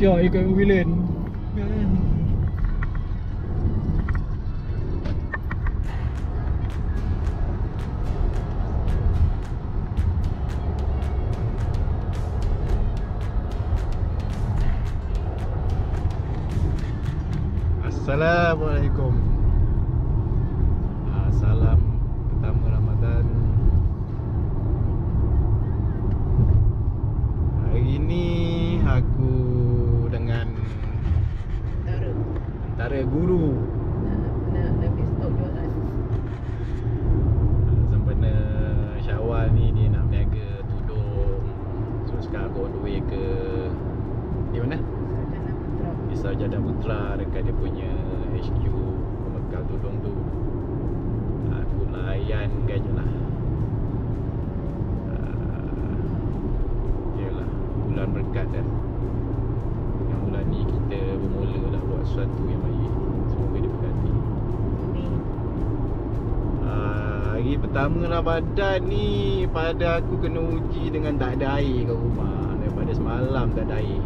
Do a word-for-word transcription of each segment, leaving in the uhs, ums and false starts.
Syok ikut villain kan. Assalamualaikum. Ah, salam pertama Ramadan. Hari ini aku dengan Tentara. Tentara guru. Nak nak habis stok jualan. Ah, Sempena Syawal ni dia nak berniaga tudung. So sekarang aku on the way ke di mana? Sarjana Putra. Di Sarjana Putra dekat dia punya H Q pembekal tudung tu. Aku layan kan je lah. uh, Yelah, bulan berkat kan. Yang bulan ni kita bermula lah buat sesuatu yang baik. Semoga dia berkati. Amin. uh, Hari pertama Ramadan ni pada aku kena uji dengan tak ada air kat rumah. Daripada semalam tak ada air.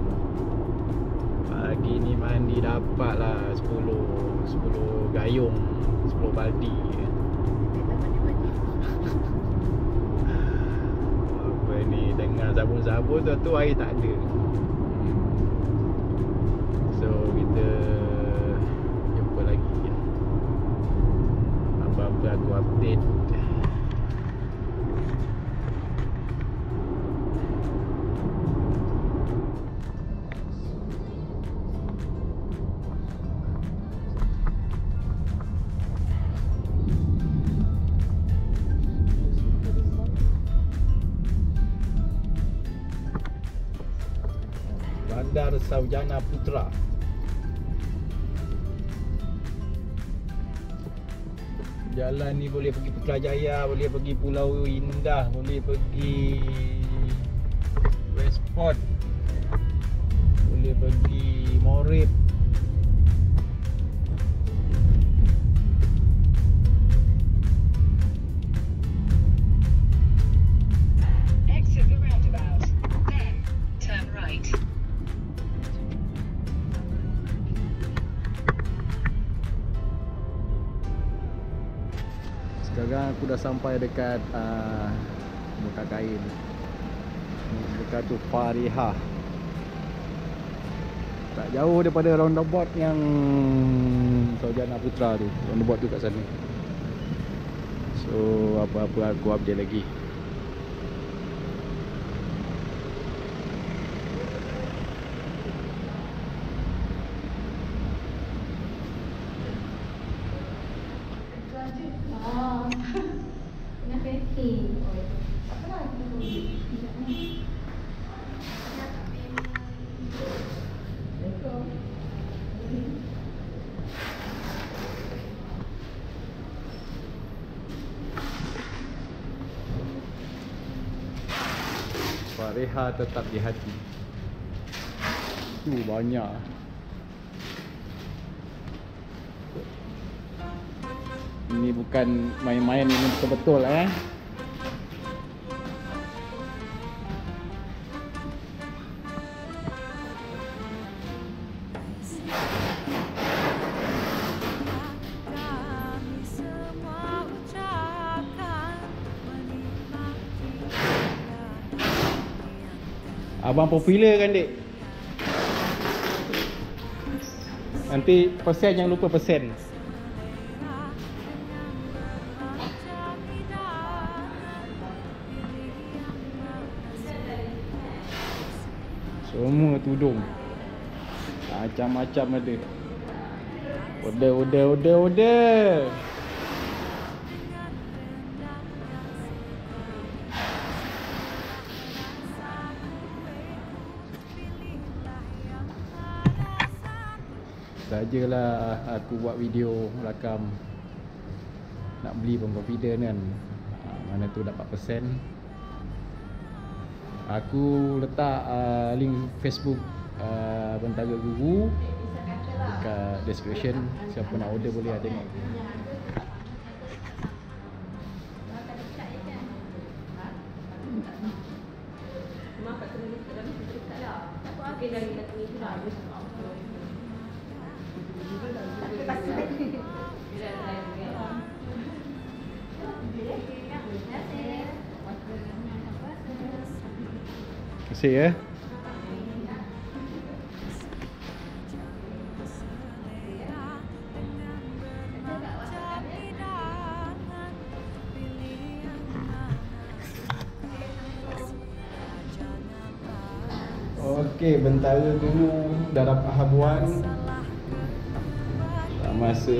Pagi ni mandi dapat lah sepuluh gayung, sepuluh baldi. Kita mandi-mandi. Apa ni, dengan sabun-sabun tu, tu air tak ada. So kita jumpa lagi. Apa-apa aku update. Bandar Sarjana Putra. Jalan ni boleh pergi Putrajaya, boleh pergi Pulau Indah, boleh pergi Westport, boleh pergi Morib. Exit the roundabout. Then turn right. Sekarang aku dah sampai dekat uh, Buka Kain. Dekat tu Farihah. Tak jauh daripada roundabout yang Sarjana Putra tu. Roundabout tu kat sana. So apa-apa aku update lagi. Oh, kena packing. Apa lah kita boleh? Sekejap ni. Farihah tetap di hati. Tu banyak. Ini bukan main-main, ini betul-betul eh. Abang popular kan dek? Nanti persen, jangan lupa persen. Semua tudung macam-macam ada. Order, order, order, order. Sajalah aku buat video rakam. Nak beli pun confident kan. ha, Mana tu dapat persen. Aku letak uh, link Facebook uh, Bentara Guru dekat description. Siapa nak order boleh lah tengok. Mak kat sini dekat dalam kita dekat lah. Tapi dari kata ni dah habis sama apa. Tapi pasti lagi. Bila saya pergi. Terima kasih ya. Okey, bentara dulu dah dapat habuan. Tak masa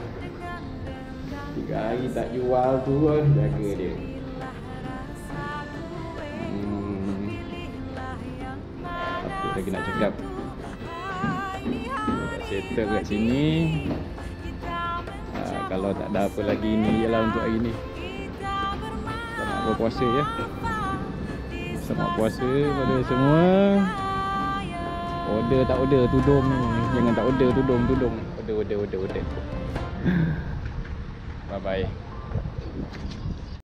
tiga hari tak jual tu lah, jaga dia. Hmm. Apa lagi nak cakap? Dah settle kat sini. Ha, kalau tak ada apa lagi, ni ialah untuk hari ni. Selamat berpuasa ya. Selamat puasa pada semua. Order tak order tudung ni. Jangan tak order tudung tudung. Order order order order. Bye bye.